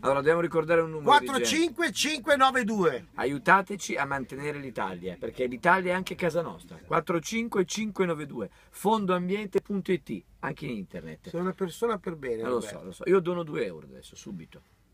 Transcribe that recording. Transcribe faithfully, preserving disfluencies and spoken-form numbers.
Allora dobbiamo ricordare un numero. quattro cinque cinque nove due. Aiutateci a mantenere l'Italia, perché l'Italia è anche casa nostra. quattro cinque cinque nove due, fondoambiente punto it, anche in internet. Sei una persona per bene. Lo so, lo so. Io dono due euro adesso, subito.